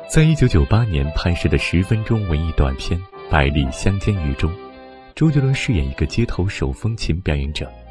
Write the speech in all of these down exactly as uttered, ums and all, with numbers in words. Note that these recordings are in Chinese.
在一九九八年拍摄的十分钟文艺短片《百里香间雨》中，周杰伦饰演一个街头手风琴表演者。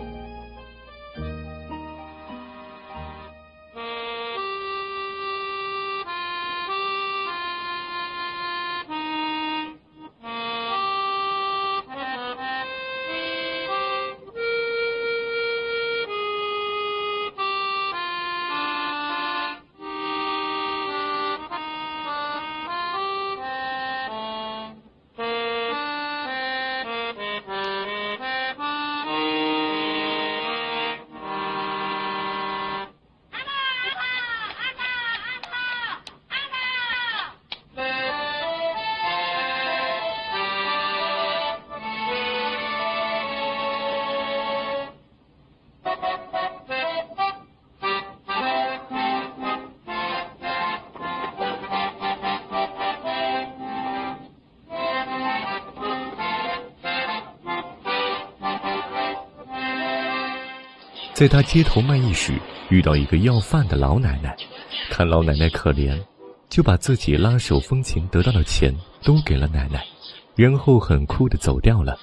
在他街头卖艺时，遇到一个要饭的老奶奶，看老奶奶可怜，就把自己拉手风琴得到的钱都给了奶奶，然后很酷地走掉了。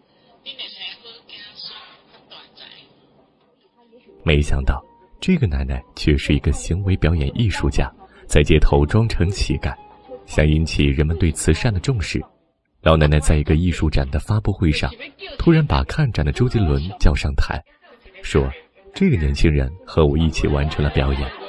没想到这个奶奶却是一个行为表演艺术家，在街头装成乞丐，想引起人们对慈善的重视。老奶奶在一个艺术展的发布会上，突然把看展的周杰伦叫上台，说这个年轻人和我一起完成了表演。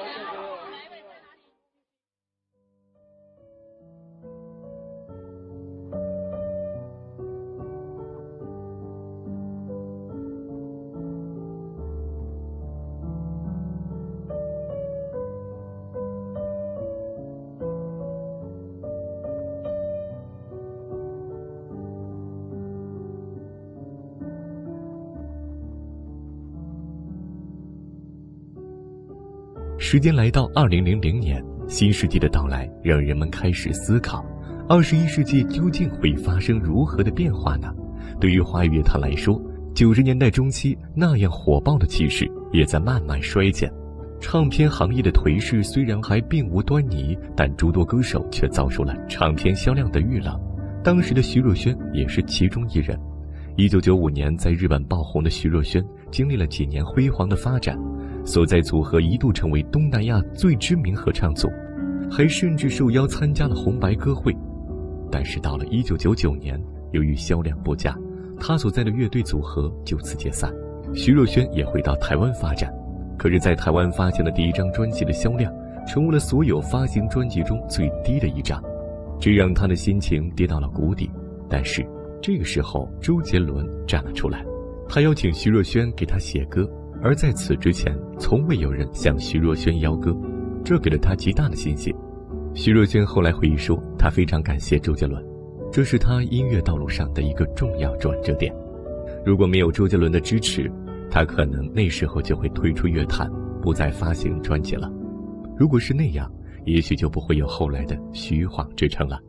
时间来到二零零零年，新世纪的到来让人们开始思考，二十一世纪究竟会发生如何的变化呢？对于华语乐坛来说，九十年代中期那样火爆的气势也在慢慢衰减。唱片行业的颓势虽然还并无端倪，但诸多歌手却遭受了唱片销量的遇冷。当时的徐若瑄也是其中一人。一九九五年在日本爆红的徐若瑄，经历了几年辉煌的发展，所在组合一度成为东南亚最知名合唱组，还甚至受邀参加了红白歌会。但是到了一九九九年，由于销量不佳，他所在的乐队组合就此解散。徐若瑄也回到台湾发展，可是在台湾发行的第一张专辑的销量成为了所有发行专辑中最低的一张，这让他的心情跌到了谷底。但是这个时候周杰伦站了出来，他邀请徐若瑄给他写歌，而在此之前从未有人向徐若瑄邀歌，这给了他极大的信心。徐若瑄后来回忆说，他非常感谢周杰伦，这是他音乐道路上的一个重要转折点。如果没有周杰伦的支持，他可能那时候就会退出乐坛，不再发行专辑了。如果是那样，也许就不会有后来的徐晃之称了。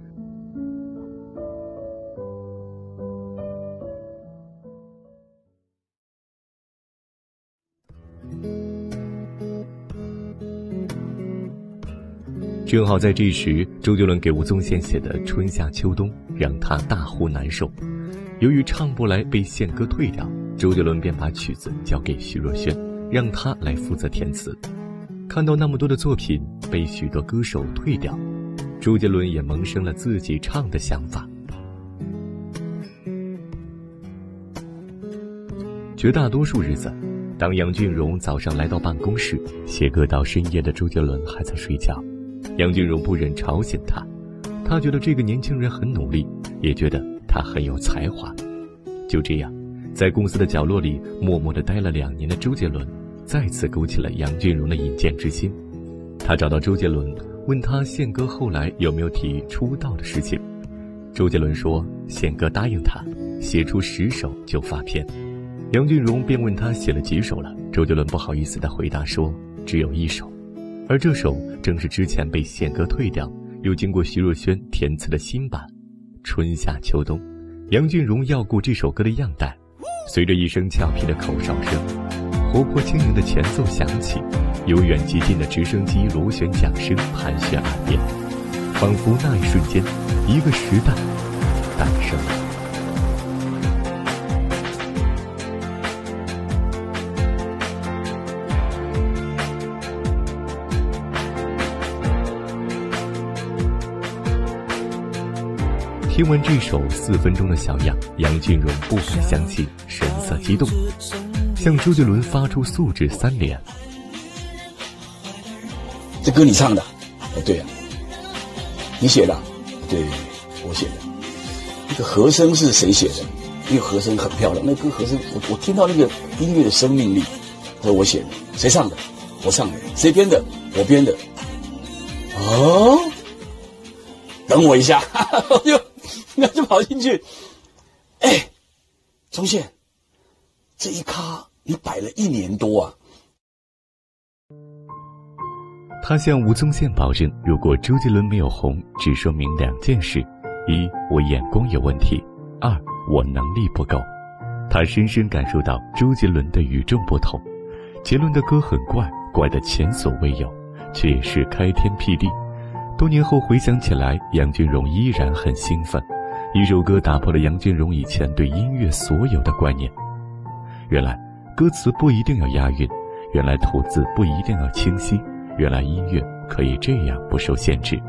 正好在这时，周杰伦给吴宗宪写的《春夏秋冬》让他大呼难受。由于唱不来被宪哥退掉，周杰伦便把曲子交给徐若瑄，让他来负责填词。看到那么多的作品被许多歌手退掉，周杰伦也萌生了自己唱的想法。绝大多数日子，当杨俊荣早上来到办公室写歌到深夜的周杰伦还在睡觉，杨俊荣不忍吵醒他，他觉得这个年轻人很努力，也觉得他很有才华。就这样，在公司的角落里默默地待了两年的周杰伦，再次勾起了杨俊荣的引荐之心。他找到周杰伦，问他宪哥后来有没有提出道的事情。周杰伦说，宪哥答应他，写出十首就发片。杨俊荣便问他写了几首了，周杰伦不好意思地回答说，只有一首。而这首正是之前被宪哥退掉，又经过徐若瑄填词的新版《春夏秋冬》。杨俊荣要过这首歌的样带，随着一声俏皮的口哨声，活泼轻盈的前奏响起，由远及近的直升机螺旋桨声盘旋耳边。 仿佛那一瞬间，一个时代诞生了。听完这首四分钟的小样，杨俊荣不敢相信，神色激动，向周杰伦发出素质三连。 这歌你唱的？哦，对啊，你写的？对，我写的。那个和声是谁写的？因为和声很漂亮，那歌和声，我我听到那个音乐的生命力，这是我写的。谁唱的？我唱的。谁编的？我编的。哦，等我一下，我就那就跑进去。哎，钟宪，这一咖你摆了一年多啊。 他向吴宗宪保证，如果周杰伦没有红，只说明两件事：一，我眼光有问题；二，我能力不够。他深深感受到周杰伦的与众不同。杰伦的歌很怪，怪得前所未有，却也是开天辟地。多年后回想起来，杨俊荣依然很兴奋。一首歌打破了杨俊荣以前对音乐所有的观念。原来歌词不一定要押韵，原来吐字不一定要清晰，原来音乐可以这样不受限制。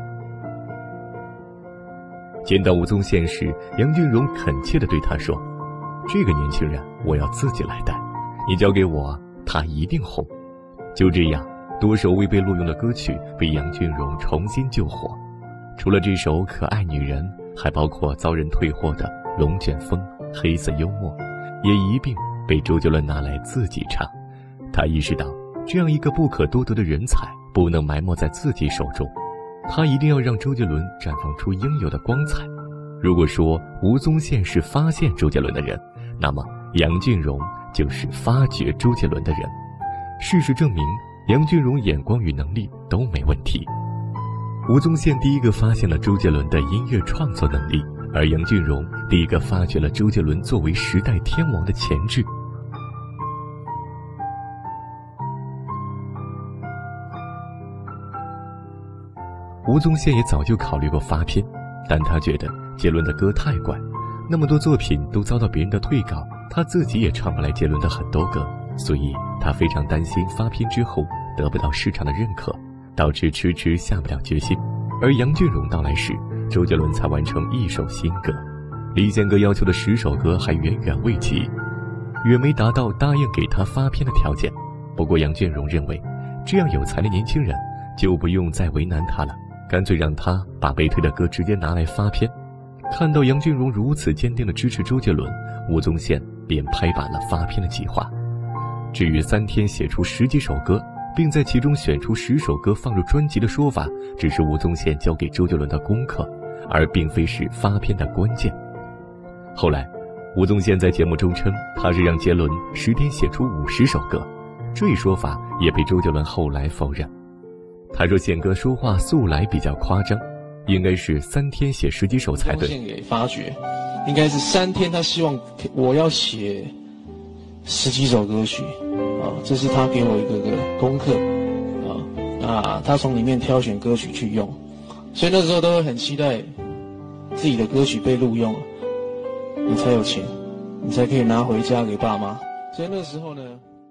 见到吴宗宪时，杨俊荣恳切地对他说：这个年轻人我要自己来带，你交给我，他一定红。就这样，多首未被录用的歌曲被杨俊荣重新救火。除了这首《可爱女人》，还包括遭人退货的《龙卷风》《黑色幽默》，也一并被周杰伦拿来自己唱。他意识到，这样一个不可多得的人才不能埋没在自己手中，他一定要让周杰伦绽放出应有的光彩。如果说吴宗宪是发现周杰伦的人，那么杨俊荣就是发掘周杰伦的人。事实证明，杨俊荣眼光与能力都没问题。吴宗宪第一个发现了周杰伦的音乐创作能力，而杨俊荣第一个发掘了周杰伦作为时代天王的潜质。吴宗宪也早就考虑过发片，但他觉得杰伦的歌太怪，那么多作品都遭到别人的退稿，他自己也唱不来杰伦的很多歌，所以他非常担心发片之后得不到市场的认可，导致迟迟下不了决心。而杨俊荣到来时，周杰伦才完成一首新歌，离宪哥要求的十首歌还远远未及，远没达到答应给他发片的条件。不过杨俊荣认为，这样有才的年轻人就不用再为难他了，干脆让他把被推的歌直接拿来发片。看到杨俊荣如此坚定地支持周杰伦，吴宗宪便拍板了发片的计划。至于三天写出十几首歌，并在其中选出十首歌放入专辑的说法，只是吴宗宪交给周杰伦的功课，而并非是发片的关键。后来吴宗宪在节目中称，他是让杰伦十天写出五十首歌，这一说法也被周杰伦后来否认。他说宪哥说话素来比较夸张，应该是三天写十几首才对。 献给发掘，应该是三天，他希望我要写十几首歌曲啊，这是他给我一个个功课啊啊，他从里面挑选歌曲去用，所以那时候都会很期待自己的歌曲被录用，你才有钱，你才可以拿回家给爸妈。所以那时候呢，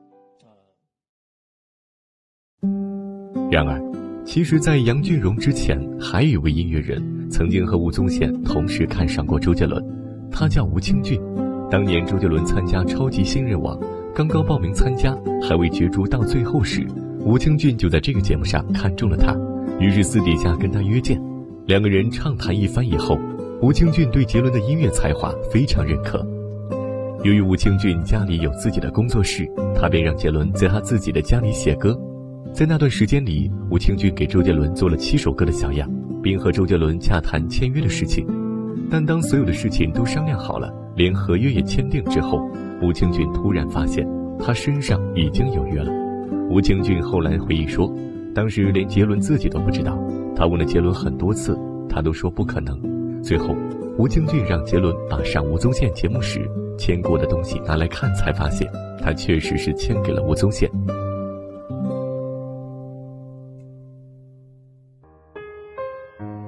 然而其实在杨俊荣之前，还有一位音乐人曾经和吴宗宪同时看上过周杰伦，他叫吴清俊。当年周杰伦参加超级新人王，刚刚报名参加，还未角逐到最后时，吴清俊就在这个节目上看中了他，于是私底下跟他约见。两个人畅谈一番以后，吴清俊对杰伦的音乐才华非常认可。由于吴清俊家里有自己的工作室，他便让杰伦在他自己的家里写歌。在那段时间里，吴清俊给周杰伦做了七首歌的小样，并和周杰伦洽谈签约的事情。但当所有的事情都商量好了，连合约也签订之后，吴清俊突然发现他身上已经有约了。吴清俊后来回忆说，当时连杰伦自己都不知道，他问了杰伦很多次，他都说不可能。最后吴清俊让杰伦把上吴宗宪节目时签过的东西拿来看，才发现他确实是签给了吴宗宪。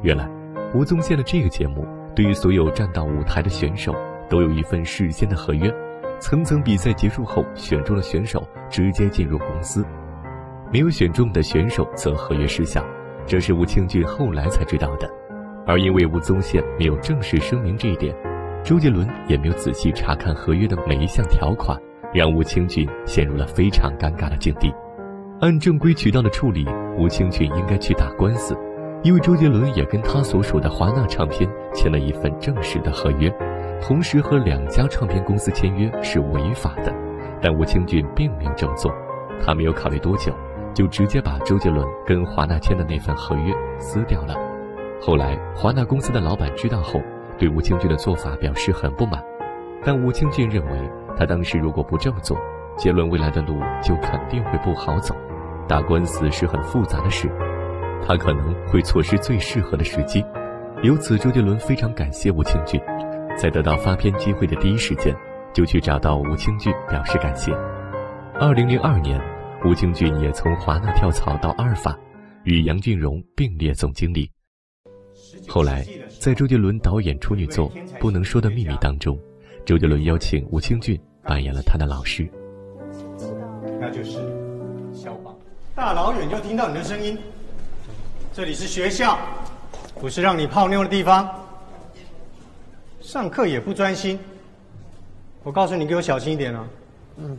原来吴宗宪的这个节目对于所有站到舞台的选手都有一份事先的合约，层层比赛结束后选中了选手直接进入公司，没有选中的选手则合约失效，这是吴清俊后来才知道的。而因为吴宗宪没有正式声明这一点，周杰伦也没有仔细查看合约的每一项条款，让吴清俊陷入了非常尴尬的境地。按正规渠道的处理，吴清俊应该去打官司，因为周杰伦也跟他所属的华纳唱片签了一份正式的合约，同时和两家唱片公司签约是违法的。但吴清俊并没有这么做，他没有考虑多久，就直接把周杰伦跟华纳签的那份合约撕掉了。后来华纳公司的老板知道后，对吴清俊的做法表示很不满，但吴清俊认为他当时如果不这么做，杰伦未来的路就肯定会不好走，打官司是很复杂的事，他可能会错失最适合的时机。由此周杰伦非常感谢吴清俊，在得到发片机会的第一时间就去找到吴清俊表示感谢。二零零二年，吴清俊也从华纳跳槽到阿尔法，与杨俊荣并列总经理。后来在周杰伦导演处女作《不能说的秘密》当中，周杰伦邀请吴清俊扮演了他的老师。 那就是肖邦。大老远就听到你的声音，这里是学校，不是让你泡妞的地方。上课也不专心，我告诉你，给我小心一点哦。嗯。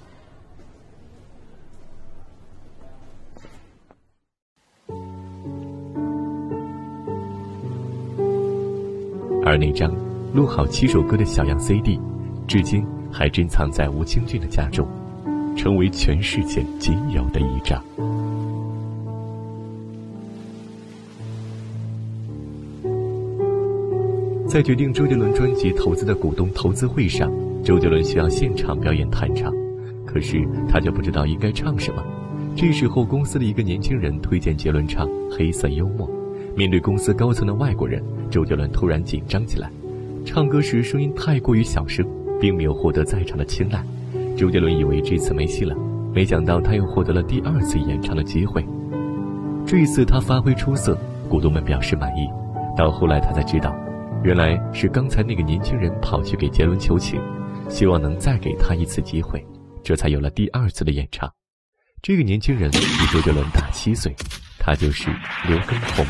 而那张录好七首歌的小样 C D， 至今还珍藏在吴清俊的家中，成为全世界仅有的一张。在决定周杰伦专辑投资的股东投资会上，周杰伦需要现场表演弹唱，可是他就不知道应该唱什么。这时候公司的一个年轻人推荐杰伦唱《黑色幽默》，面对公司高层的外国人，周杰伦突然紧张起来，唱歌时声音太过于小声，并没有获得在场的青睐。周杰伦以为这次没戏了，没想到他又获得了第二次演唱的机会。这一次他发挥出色，股东们表示满意。到后来他才知道，原来是刚才那个年轻人跑去给杰伦求情，希望能再给他一次机会，这才有了第二次的演唱。这个年轻人比周杰伦大七岁，他就是刘畊宏。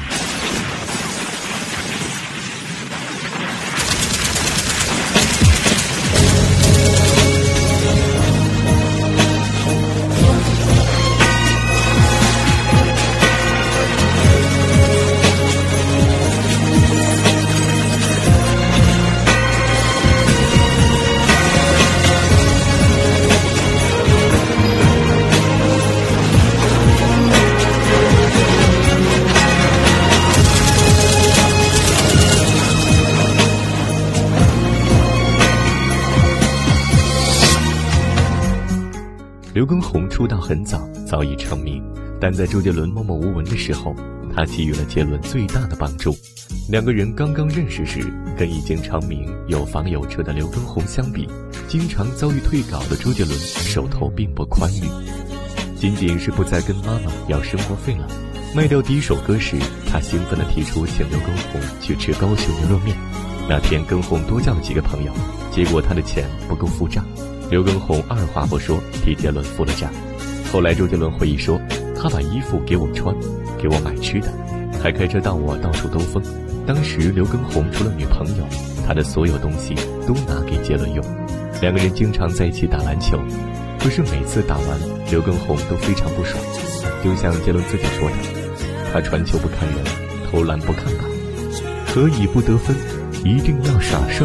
刘畊宏出道很早，早已成名，但在周杰伦默默无闻的时候，他给予了杰伦最大的帮助。两个人刚刚认识时，跟已经成名有房有车的刘畊宏相比，经常遭遇退稿的周杰伦手头并不宽裕。仅仅是不再跟妈妈要生活费了，卖掉第一首歌时，他兴奋地提出请刘畊宏去吃高雄牛肉面。那天畊宏多叫了几个朋友，结果他的钱不够付账，刘畊宏二话不说替杰伦付了账。后来周杰伦回忆说，他把衣服给我穿，给我买吃的，还开车到我到处兜风。当时刘畊宏除了女朋友，他的所有东西都拿给杰伦用。两个人经常在一起打篮球，可是每次打完，刘畊宏都非常不爽。就像杰伦自己说的，他传球不看人，投篮不看靶，可以不得分，一定要耍帅。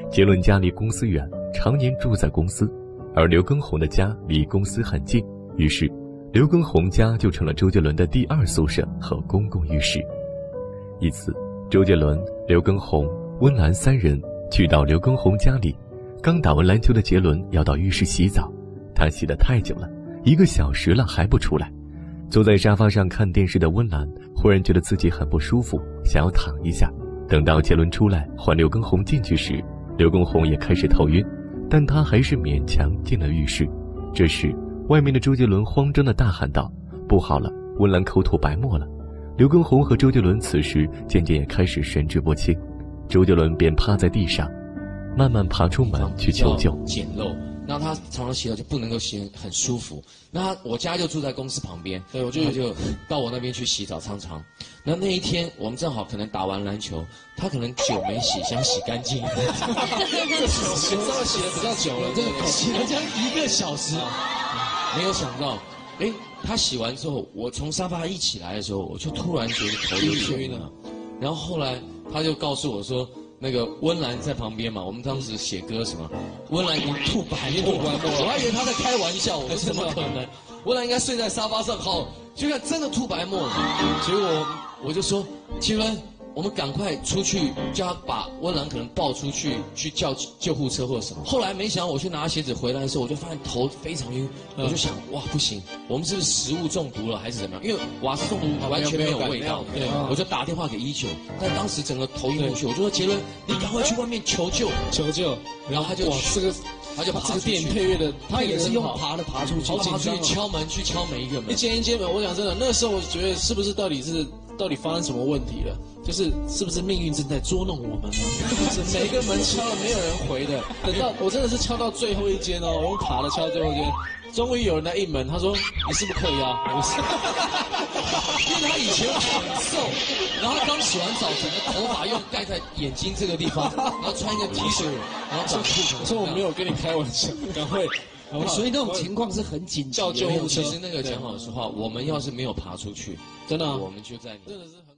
杰伦家离公司远，常年住在公司，而刘畊宏的家离公司很近，于是刘畊宏家就成了周杰伦的第二宿舍和公共浴室。一次，周杰伦、刘畊宏、温岚三人去到刘畊宏家里，刚打完篮球的杰伦要到浴室洗澡，他洗得太久了，一个小时了还不出来。坐在沙发上看电视的温岚忽然觉得自己很不舒服，想要躺一下。等到杰伦出来换刘畊宏进去时，刘畊宏也开始头晕，但他还是勉强进了浴室。这时外面的周杰伦慌张地大喊道：不好了，温岚口吐白沫了。刘畊宏和周杰伦此时渐渐也开始神志不清，周杰伦便趴在地上慢慢爬出门去求救。 简陋，那他常常洗澡就不能够洗很舒服。那他我家就住在公司旁边，对，我就就到我那边去洗澡，常常。那那一天我们正好可能打完篮球，他可能酒没洗，想洗干净，稍微洗的比较久了，这个洗了将一个小时，没有想到，哎，他洗完之后，我从沙发一起来的时候，我就突然觉得头有点晕了，然后后来他就告诉我说。那个温岚在旁边嘛，我们当时写歌什么，温岚已经吐白沫，我还以为他在开玩笑，我说怎么可能？温岚应该睡在沙发上，好，结果真的吐白沫，结果我就说，杰伦，我们赶快出去，叫他把温岚可能抱出去，去叫救护车或者什么。后来没想到我去拿鞋子回来的时候，我就发现头非常晕，我就想，哇，不行，我们是不是食物中毒了还是怎么样？因为瓦斯中毒完全没有味道，对，我就打电话给一九，但当时整个头晕过去，我就说杰伦，你赶快去外面求救，求救。然后他就哇，这个他就爬这个电影配乐的，他也是用爬的爬出去，爬出去敲门，去敲每一个门，一间一间门。我讲真的，那个时候我觉得是不是到底是到底发生什么问题了？就是是不是命运正在捉弄我们呢？就是每个门敲了没有人回的，等到我真的是敲到最后一间哦，我用爬的敲最后一间，终于有人来应门，他说你是不是嗑药？我是，因为他以前很瘦，然后刚洗完澡，整个头发又盖在眼睛这个地方，然后穿一个 T 恤，然后长裤子。我说我没有跟你开玩笑，赶快。所以那种情况是很紧急，叫救护车。其实那个讲老实话，我们要是没有爬出去，真的、啊，我们就在真的是很恐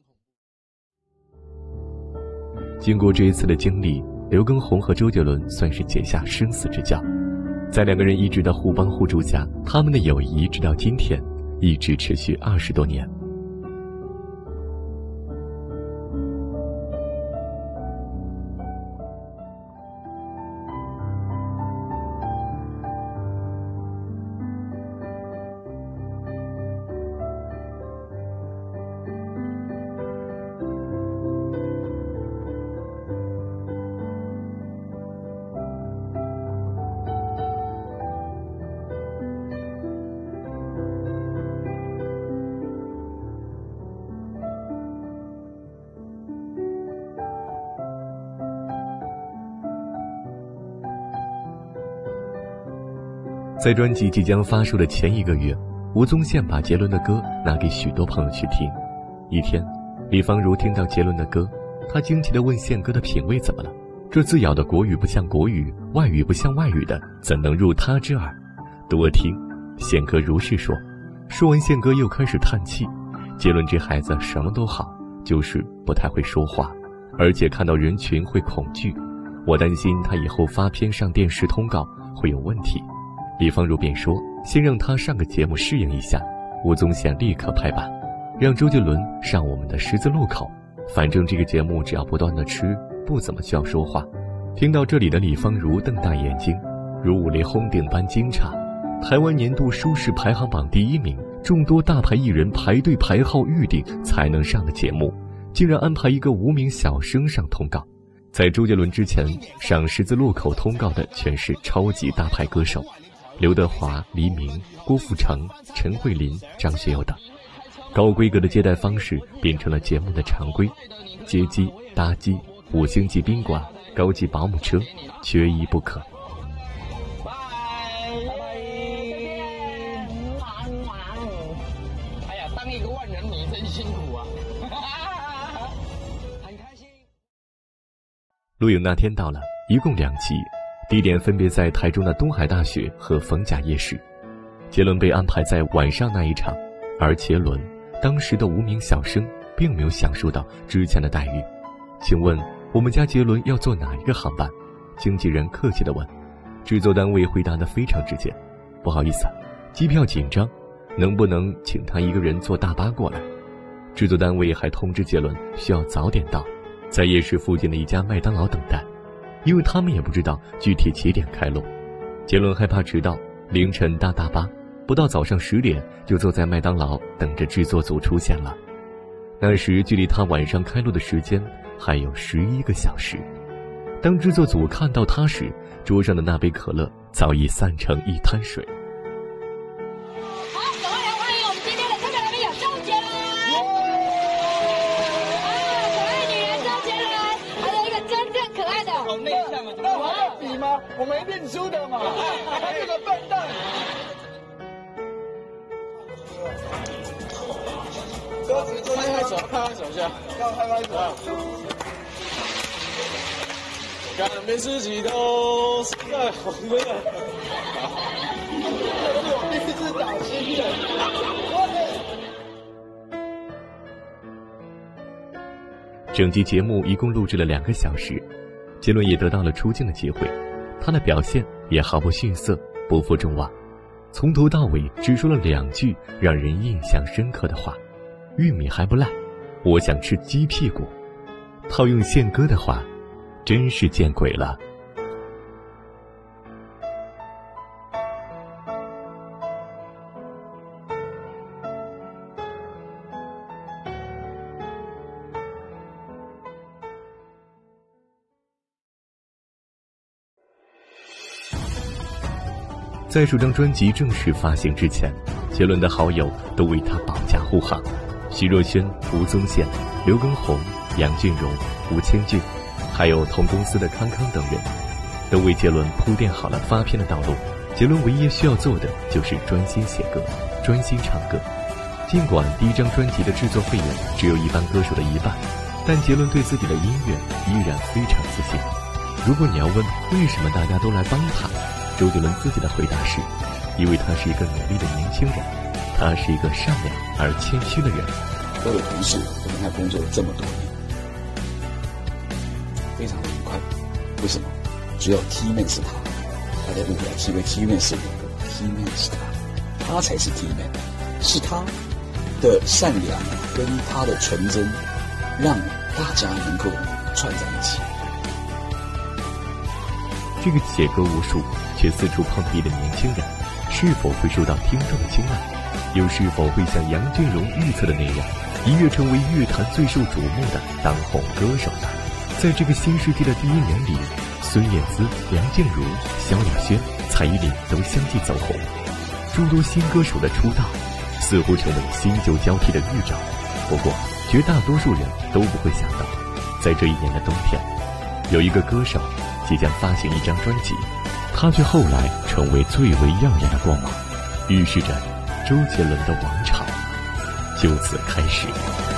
怖。经过这一次的经历，刘畊宏和周杰伦算是结下生死之交。在两个人一直的互帮互助下，他们的友谊直到今天一直持续二十多年。在专辑即将发售的前一个月，吴宗宪把杰伦的歌拿给许多朋友去听。一天，李芳如听到杰伦的歌，她惊奇地问宪哥的品味怎么了？这字咬的国语不像国语，外语不像外语的，怎能入他之耳？多听。宪哥如是说。说完，宪哥又开始叹气。杰伦这孩子什么都好，就是不太会说话，而且看到人群会恐惧。我担心他以后发片上电视通告会有问题。李芳如便说，先让他上个节目适应一下。吴宗宪立刻拍板，让周杰伦上我们的十字路口，反正这个节目只要不断的吃，不怎么需要说话。听到这里的李芳如瞪大眼睛，如五雷轰顶般惊诧。台湾年度收视排行榜第一名，众多大牌艺人排队排号预定才能上的节目，竟然安排一个无名小生上通告。在周杰伦之前上十字路口通告的全是超级大牌歌手，刘德华、黎明、郭富城、陈慧琳、张学友等。高规格的接待方式变成了节目的常规，接机、搭机、五星级宾馆、高级保姆车，缺一不可。 哎呀，当一个万人迷真辛苦啊！很开心。 录影那天到了，一共两集。地点分别在台中的东海大学和逢甲夜市。杰伦被安排在晚上那一场，而杰伦当时的无名小生并没有享受到之前的待遇。请问我们家杰伦要坐哪一个航班？ 经纪人客气地问，制作单位回答得非常直接，不好意思，机票紧张，能不能请他一个人坐大巴过来？制作单位还通知杰伦需要早点到，在夜市附近的一家麦当劳等待，因为他们也不知道具体几点开录。杰伦害怕迟到，凌晨搭大巴，不到早上十点就坐在麦当劳等着制作组出现了。那时距离他晚上开录的时间还有十一个小时。当制作组看到他时，桌上的那杯可乐早已散成一滩水。 好，赶快来欢迎我们今天的特别来宾有周杰伦，啊，可爱女人周杰伦，还有一个真正可爱的。 好内向啊！那我要比吗？我没念书的嘛，还是个笨蛋。歌词就拍拍手，拍拍手一下，要拍拍手。改变自己都是在红的。我第一次打新人。整集节目一共录制了两个小时，杰伦也得到了出镜的机会，他的表现也毫不逊色，不负众望，从头到尾只说了两句让人印象深刻的话：玉米还不烂，我想吃鸡屁股。套用宪哥的话，真是见鬼了。在首张专辑正式发行之前，杰伦的好友都为他保驾护航，徐若瑄、吴宗宪、刘畊宏、杨俊荣、吴千俊，还有同公司的康康等人，都为杰伦铺垫好了发片的道路。杰伦唯一需要做的就是专心写歌，专心唱歌。尽管第一张专辑的制作费用只有一般歌手的一半，但杰伦对自己的音乐依然非常自信。如果你要问为什么大家都来帮他，周杰伦自己的回答是，因为他是一个努力的年轻人，他是一个善良而谦虚的人。 我有同事，我跟他工作了这么多年，非常的愉快。为什么？只有 T man 是他，大家误会了，以为 T man 是我的 ，T man 是他，他才是 T man， 是他的善良跟他的纯真，让大家能够串在一起。 这个写歌无数却四处碰壁的年轻人，是否会受到听众的青睐？又是否会像杨俊荣预测的那样，一跃成为乐坛最受瞩目的当红歌手呢？在这个新世纪的第一年里，孙燕姿、梁静茹、萧亚轩、蔡依林都相继走红，诸多新歌手的出道似乎成为新旧交替的预兆。不过绝大多数人都不会想到，在这一年的冬天，有一个歌手即将发行一张专辑，他却后来成为最为耀眼的光芒，预示着周杰伦的王朝就此开始。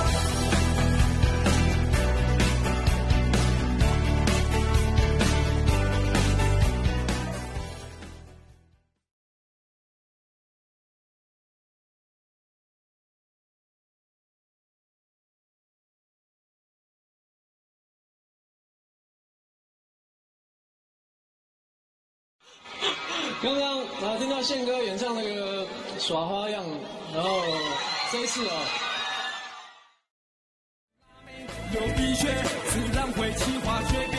刚刚啊听到宪哥演唱那个耍花样，然后这一次哦， 有滴血，自然会起化学。